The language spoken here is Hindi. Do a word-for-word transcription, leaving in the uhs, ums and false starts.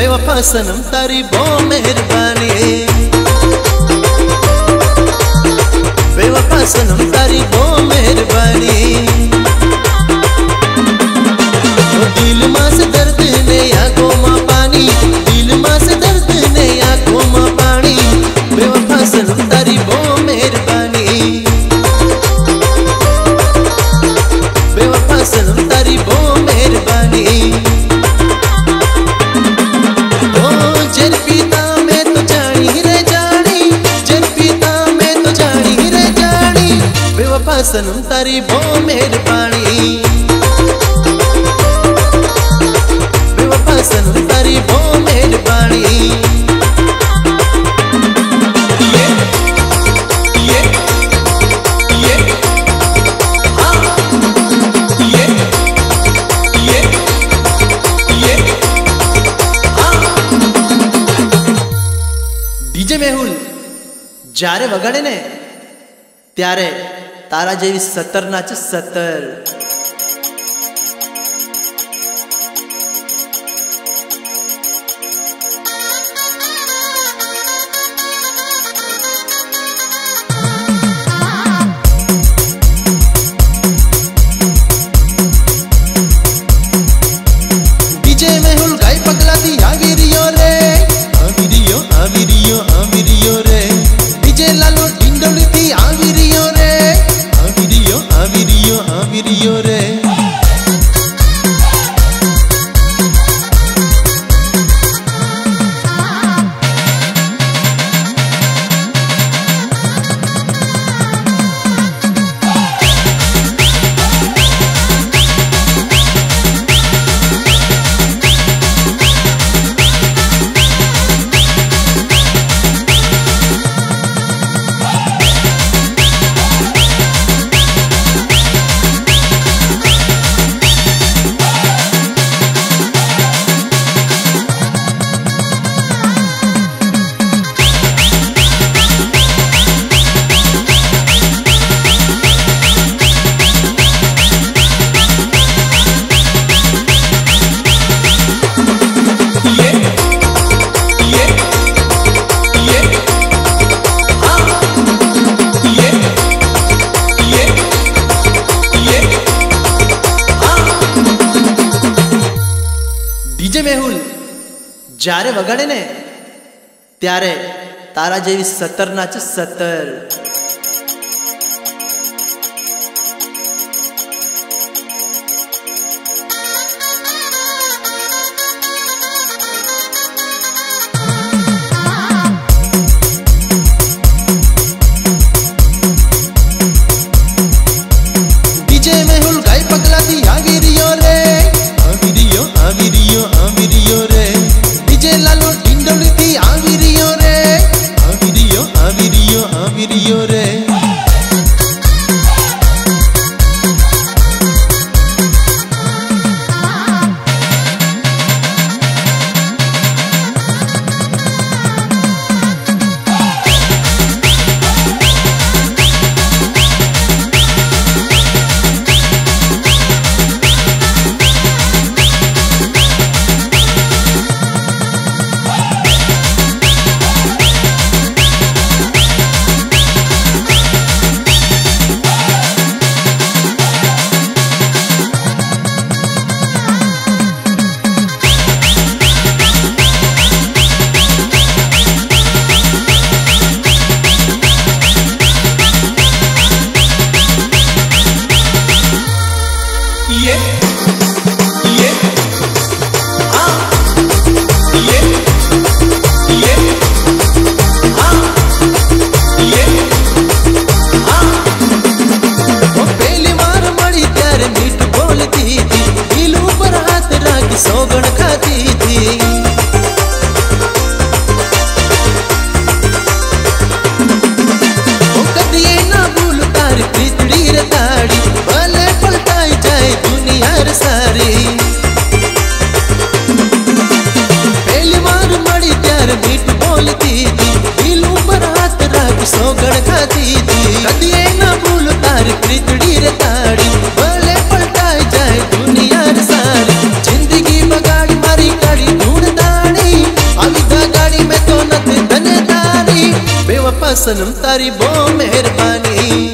बेवफा सनम तारी बहुत मेहरबानी, बेवफा सनम तारी बहुत मेहरबानी। दिल मां से दर्द ने आंखों मां पानी, दिल मां से दर्द ने आंखों मां पानी। बेवफा सनम तारी बहुत मेहरबानी, बेवफा सनम तारी बहुत मेहरबानी। ओ जर पीता मैं तो जानी रे जानी, जर पीता मैं तो जानी रे जानी। बेवफा सनम तारी बहुत मेहरबानी, बेवफा सनम तारी बहुत मेहरबानी। डीजे मेहुल जारे वगाड़े ने त्यारे तारा जेवी सत्तर नाचे सत्तर। डीजे मेहुल गाय पगला दी आगी रियो रे, आगी रियो आगी रियो आगी रियो रे। डीजे लालो डिंडोली थी आगी रियो रे, आगी रियो आगी रियो आगी रियो रे। डीजे मेहुल जारे वगाड़े ने त्यारे तारा जेवी सत्तर नाचे सत्तर। डीजे मेहुल गाय पगला दी आगी रियो रे, आगी रियो आगी रियो आगी रियो रे। डीजे लालो डिंडोली थी आगी रियो रे, आगी रियो आगी रियो आगी रियो रे। सनम तारी बो मेहरबानी।